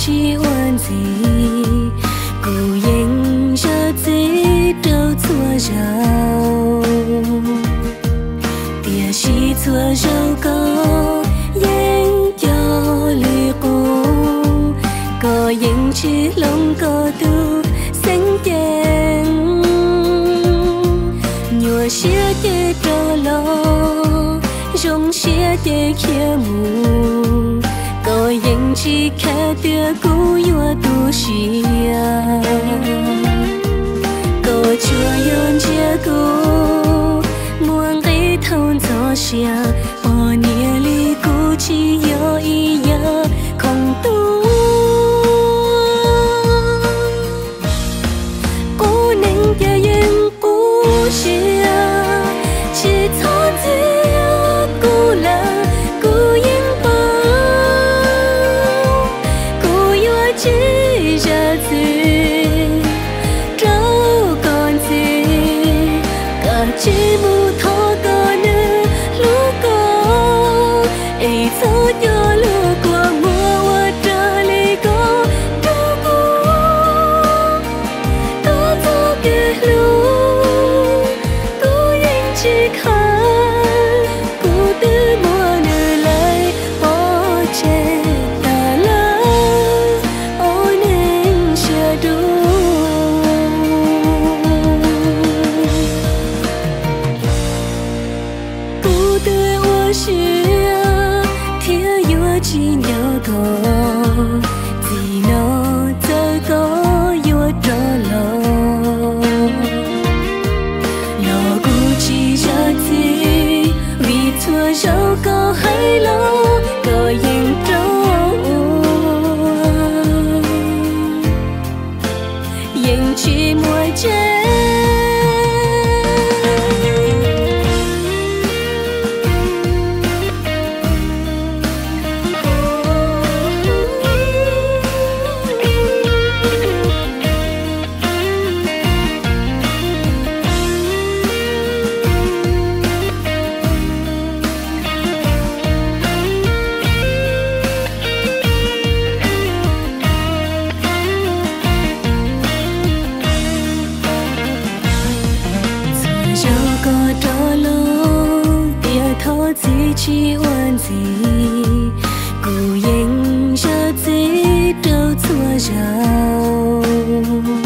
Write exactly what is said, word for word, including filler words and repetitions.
chi oan gì cô yên cho dễ đâu thua giàu tia chi thua giàu có yên cho lì cô có yên chi lòng có tu sinh tiền nhua xia tê trơ lo rong xia tê kia mù có yên chi khẽ tia cú nhua tu xia có chua yon chia cú muang cái thôn gió xia bỏ nia li cú chi yo y ya không tu cú nên tia yên cú xia chỉ thon tia cú là cú yên chỉ ra gì trâu còn gì cả chỉ mu thọ có nữ lúc có ấy số cho lúc qua mùa qua trời li có trâu có có cho kia lúc cố yên chỉ khai cố tư mùa nữ lại bỏ chết chỉ nhớ có gì nó chơi có yêu trở lo lo cô chỉ ra gì vì thua dẫu có hay lo có yên trâu yên chỉ mùi chết có trò lo tia thọ gì chi oan gì cô yên cho dễ đâu thua giàu